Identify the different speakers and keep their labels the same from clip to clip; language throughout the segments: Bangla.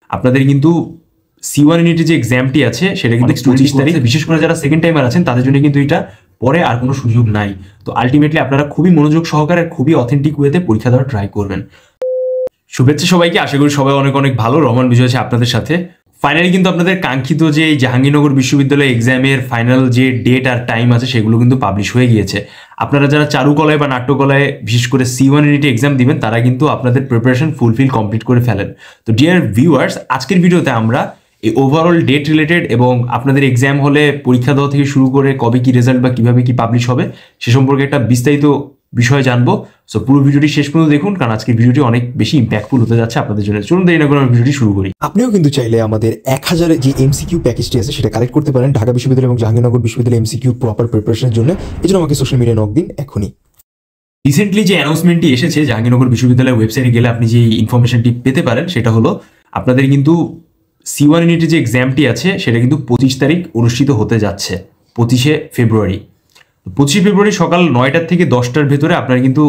Speaker 1: আপনাদের কিন্তু C1 ইউনিটের যে এক্সামটি আছে সেটা কিন্তু 25 তারিখ, বিশেষ করে যারা সেকেন্ড টাইমার আছেন তাদের জন্য কিন্তু এটা পরে আর কোনো সুযোগ নাই। তো আলটিমেটলি আপনারা খুবই মনোযোগ সহকারে খুবই অথেন্টিক ওয়েতে পরীক্ষা দেওয়ার ট্রাই করবেন। শুভেচ্ছা সবাইকে, আশা করি সবাই অনেক অনেক ভালো। রহমান বিজয় আছে আপনাদের সাথে। ফাইনালি কিন্তু আপনাদের কাঙ্ক্ষিত যে জাহাঙ্গীরনগর বিশ্ববিদ্যালয় এক্সামের ফাইনাল যে ডেট আর টাইম আছে সেগুলো কিন্তু পাবলিশ হয়ে গিয়েছে। আপনারা যারা চারুকলায় বা নাট্যকলায় বিশেষ করে C1 ইউনিটে এক্সাম দিবেন তারা কিন্তু আপনাদের প্রিপারেশন ফুলফিল কমপ্লিট করে ফেলেন। তো ডিয়ার ভিউয়ার্স, আজকের ভিডিওতে আমরা এই ওভারঅল ডেট রিলেটেড এবং আপনাদের এক্সাম হলে পরীক্ষা দেওয়া থেকে শুরু করে কবে কি রেজাল্ট বা কিভাবে কি পাবলিশ হবে সে সম্পর্কে একটা বিস্তারিত বিষয় জানবো। সো পুরো ভিডিওটি শেষ পর্যন্ত দেখুন, কারণ আজকের ভিডিওটি অনেক বেশি ইম্প্যাক্টফুল হতে যাচ্ছে আপনাদের জন্য। চলুন দেরি না করে আমরা ভিডিওটি শুরু করি।
Speaker 2: আপনিও কিন্তু চাইলে আমাদের 1000 যে এমসিকিউ প্যাকেজটি আছে সেটা কালেক্ট করতে পারেন ঢাকা বিশ্ববিদ্যালয় এবং জাহাঙ্গীরনগর বিশ্ববিদ্যালয় এমসিকিউ প্রপার প্রিপারেশনের জন্য। এই জন্য আমাকে সোশ্যাল মিডিয়ায় নক দিন এখনই।
Speaker 1: রিসেন্টলি যে অ্যানাউন্সমেন্টটি এসেছে জাহাঙ্গীরনগর বিশ্ববিদ্যালয়ের ওয়েবসাইটে গেলে আপনি যে ইনফরমেশনটি পেতে পারেন সেটা হলো আপনাদের কিন্তু C1 ইউনিটের যে এক্সামটি আছে সেটা কিন্তু 25 তারিখ অনুষ্ঠিত হতে যাচ্ছে, 25শে ফেব্রুয়ারি। 25শে ফেব্রুয়ারি সকাল 9টা থেকে 10টার ভেতরে আপনার কিন্তু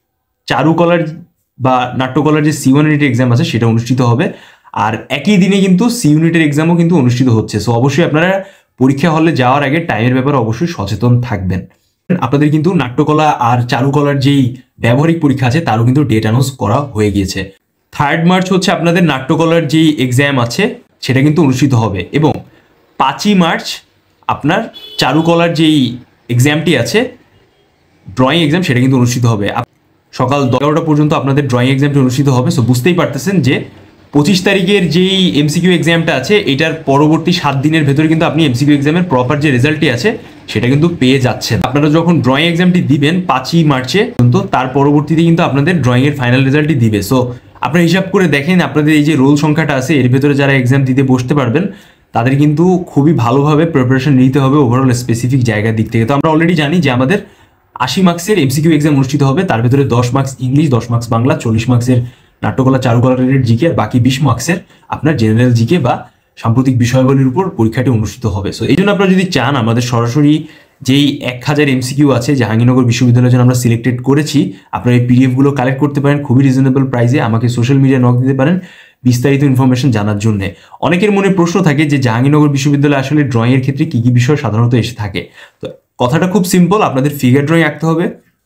Speaker 1: চারুকলার বা নাট্যকলার যে C1 ইউনিটের এক্সাম আছে সেটা অনুষ্ঠিত হবে। আর একই দিনে কিন্তু C ইউনিটের এক্সামও কিন্তু অনুষ্ঠিত হচ্ছে। সো অবশ্যই আপনারা পরীক্ষা হলে যাওয়ার আগে টাইমের ব্যাপারে অবশ্যই সচেতন থাকবেন। আপনাদের কিন্তু নাট্যকলা আর চারুকলার যেই ব্যবহারিক পরীক্ষা আছে তারও কিন্তু ডেট অ্যানাউন্স করা হয়ে গিয়েছে। 3 মার্চ হচ্ছে আপনাদের নাট্যকলার যেই এক্সাম আছে সেটা কিন্তু অনুষ্ঠিত হবে, এবং 5ই মার্চ আপনার চারুকলার যেই এক্সামটি আছে ড্রয়িং এক্সাম সেটা কিন্তু অনুষ্ঠিত হবে। সকাল 11টা পর্যন্ত আপনাদের ড্রয়িং এক্সামটি অনুষ্ঠিত হবে। সো বুঝতেই পারতেছেন যে 25 তারিখের যেই এমসিকিউ এক্সামটা আছে এটার পরবর্তী 7 দিনের ভেতরে কিন্তু আপনি এমসিকিউ এক্সামের প্রপার যে রেজাল্টটি আছে সেটা কিন্তু পেয়ে যাচ্ছেন। আপনারা যখন ড্রয়িং এক্সামটি দিবেন 5ই মার্চে, কিন্তু তার পরবর্তীতে কিন্তু আপনাদের ড্রয়িং এর ফাইনাল রেজাল্টটি দিবে। সো আপনারা হিসাব করে দেখেন আপনাদের এই যে রোল সংখ্যাটা আছে এর ভেতরে যারা এক্সাম দিতে বসতে পারবেন তাদের কিন্তু খুবই ভালোভাবে প্রিপারেশন নিতে হবে ওভারঅল স্পেসিফিক জায়গার দিক থেকে। তো আমরা অলরেডি জানি যে আমাদের 80 মার্কসের এমসিকিউ এক্সাম অনুষ্ঠিত হবে, তার ভেতরে 10 মার্কস ইংলিশ, 10 মার্কস বাংলা, 40 মার্কসের নাট্যকলা চারুকলা রিলেটেড জিকে, আর বাকি 20 মার্কসের আপনার জেনারেল জিকে বা সাম্প্রতিক বিষয়গুলির উপর পরীক্ষাটি অনুষ্ঠিত হবে। সো এই জন্য আপনারা যদি চান আমাদের সরাসরি যেই 1000 এমসিকিউ আছে জাহাঙ্গীরনগর বিশ্ববিদ্যালয়ের জন্য আমরা সিলেক্টেড করেছি, আপনারা এই পিডিএফগুলো কালেক্ট করতে পারেন খুবই রিজনেবল প্রাইসে। আমাকে সোশ্যাল মিডিয়ায় নক দিতে পারেন বিস্তারিত ইনফরমেশন জানার জন্য। অনেকের মনে প্রশ্ন থাকে যে জাহাঙ্গীরনগর বিশ্ববিদ্যালয়ে আসলে ড্রয়িংয়ের ক্ষেত্রে কী কী বিষয় সাধারণত এসে থাকে। তো কথাটা খুব সিম্পল, আপনাদের ফিগার ড্রয়িং আঁকতে হবে।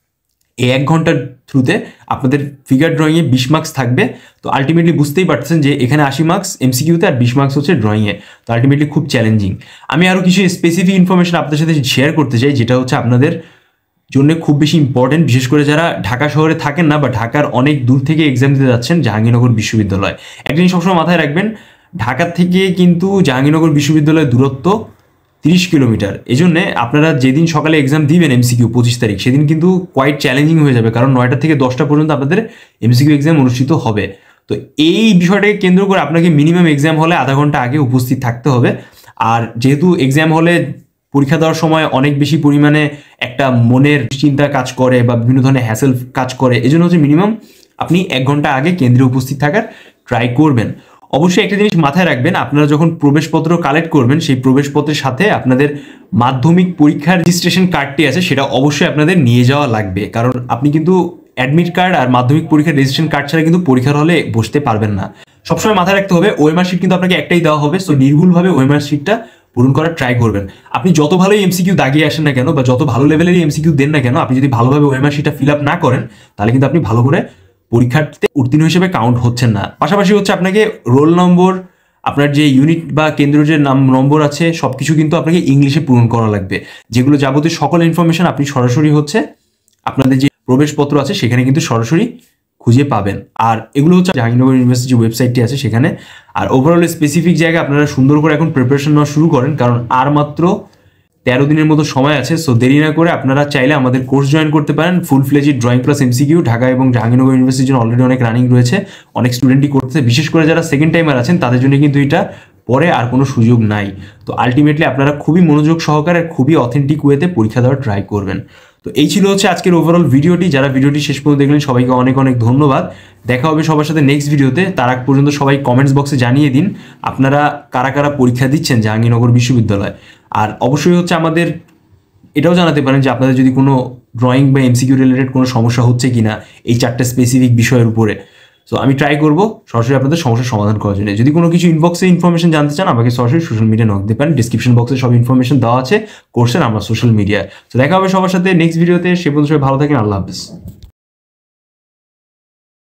Speaker 1: এই 1 ঘন্টার থ্রুতে আপনাদের ফিগার ড্রয়িংয়ে 20 মার্কস থাকবে। তো আলটিমেটলি বুঝতেই পারছেন যে এখানে 80 মার্কস এমসিকিউতে আর 20 মার্কস হচ্ছে ড্রয়িংয়ে। তো আলটিমেটলি খুব চ্যালেঞ্জিং। আমি আরও কিছু স্পেসিফিক ইনফরমেশন আপনাদের সাথে শেয়ার করতে চাই যেটা হচ্ছে আপনাদের জন্য খুব বেশি ইম্পর্টেন্ট, বিশেষ করে যারা ঢাকা শহরে থাকেন না বা ঢাকার অনেক দূর থেকে এক্সাম দিতে যাচ্ছেন জাহাঙ্গীরনগর বিশ্ববিদ্যালয়। একটা জিনিস সবসময় মাথায় রাখবেন, ঢাকা থেকে কিন্তু জাহাঙ্গীরনগর বিশ্ববিদ্যালয়ের দূরত্ব 30 কিলোমিটার। এই জন্যে আপনারা যেদিন সকালে এক্সাম দিবেন এমসিকিউ 25 তারিখ সেদিন কিন্তু কোয়াইট চ্যালেঞ্জিং হয়ে যাবে, কারণ 9টা থেকে 10টা পর্যন্ত আপনাদের এমসিকিউ এক্সাম অনুষ্ঠিত হবে। তো এই বিষয়টাকে কেন্দ্র করে আপনাকে মিনিমাম এক্সাম হলে আধা ঘন্টা আগে উপস্থিত থাকতে হবে। আর যেহেতু এক্সাম হলে পরীক্ষা দেওয়ার সময় অনেক বেশি পরিমাণে একটা মনের চিন্তা কাজ করে বা বিভিন্ন ধরনের হ্যাসেল কাজ করে, এই জন্য হচ্ছে মিনিমাম আপনি 1 ঘন্টা আগে কেন্দ্রে উপস্থিত থাকার ট্রাই করবেন। অবশ্যই একটা জিনিস মাথায় রাখবেন, আপনারা যখন প্রবেশপত্র কালেক্ট করবেন সেই প্রবেশপত্রের সাথে আপনাদের মাধ্যমিক পরীক্ষার রেজিস্ট্রেশন কার্ডটি আছে সেটা অবশ্যই আপনাদের নিয়ে যাওয়া লাগবে, কারণ আপনি কিন্তু অ্যাডমিট কার্ড আর মাধ্যমিক পরীক্ষার রেজিস্ট্রেশন কার্ড ছাড়া কিন্তু পরীক্ষার হলে বসতে পারবেন না। সবসময় মাথায় রাখতে হবে ওএমআর শিট কিন্তু আপনাকে একটাই দেওয়া হবে। সো নির্ভুলভাবে ওএমআর শিটটা পূরণ করার ট্রাই করবেন। আপনি যত ভালোই এমসিকিউ দাগিয়ে আসেন না কেন বা যত ভালো লেভেলেরই এমসিকিউ দেন না কেন, আপনি যদি ভালোভাবে ওএমআর শিটটা ফিল আপ না করেন তাহলে কিন্তু আপনি ভালো করে পরীক্ষার্থীতে উত্তীর্ণ হিসেবে কাউন্ট হচ্ছেন না। পাশাপাশি হচ্ছে আপনাকে রোল নম্বর, আপনার যে ইউনিট বা কেন্দ্রীয় যে নম্বর আছে সব কিছু কিন্তু আপনাকে ইংলিশে পূরণ করা লাগবে, যেগুলো যাবতীয় সকল ইনফরমেশন আপনি সরাসরি হচ্ছে আপনাদের যে প্রবেশপত্র আছে সেখানে কিন্তু সরাসরি খুঁজে পাবেন। আর এগুলো হচ্ছে জাহাঙ্গীরনগর ইউনিভার্সিটি যে ওয়েবসাইটটি আছে সেখানে। আর ওভারঅল স্পেসিফিক জায়গায় আপনারা সুন্দর করে এখন প্রিপারেশন নেওয়া শুরু করেন, কারণ আর মাত্র 13 দিনের মতো সময় আছে। সো দেরি না করে আপনারা চাইলে আমাদের কোর্স জয়েন করতে পারেন। Full fledged drawing plus MCQ Dhaka এবং জাহাঙ্গীরনগর ইউনিভার্সিটির জন্য অলরেডি অনেক রানিং রয়েছে, অনেক স্টুডেন্টই করতেছে। বিশেষ করে যারা সেকেন্ড টাইমার আছেন তাদের জন্য কিন্তু এটা পরে আর কোনো সুযোগ নাই। তো আলটিমেটলি আপনারা খুবই মনোযোগ সহকারে খুবই অথেন্টিক ওয়েতে পরীক্ষা দেওয়ার ট্রাই করবেন। তো এই ছিল হচ্ছে আজকের ওভারঅল ভিডিওটি। যারা ভিডিওটি শেষ পর্যন্ত দেখলেন সবাইকে অনেক অনেক ধন্যবাদ। দেখা হবে সবার সাথে নেক্সট ভিডিওতে। তার আগ পর্যন্ত সবাই কমেন্টস বক্সে জানিয়ে দিন আপনারা কারা কারা পরীক্ষা দিচ্ছেন জাহাঙ্গীরনগর বিশ্ববিদ্যালয়। আর অবশ্যই হচ্ছে আমাদের এটাও জানাতে পারেন যে আপনাদের যদি কোনো ড্রয়িং বা এমসিকিউ রিলেটেড কোনো সমস্যা হচ্ছে কিনা এই 4টে স্পেসিফিক বিষয়ের উপরে। সো আমি ট্রাই করবো সরাসরি আপনাদের সমস্যার সমাধান করার জন্য। যদি কোনো কিছু ইনবক্সে ইনফরমেশন জানতে চান আমাকে সরাসরি সোশ্যাল মিডিয়া নক দিতে পারেন, ডিসক্রিপশন বক্সে সব ইনফরমেশন দেওয়া আছে কোর্সের আমার সোশ্যাল মিডিয়ায়। তো দেখা হবে সবার সাথে নেক্সট ভিডিওতে, সে পর্যন্ত সবাই ভালো থাকেন, আল্লাহ হাফেজ।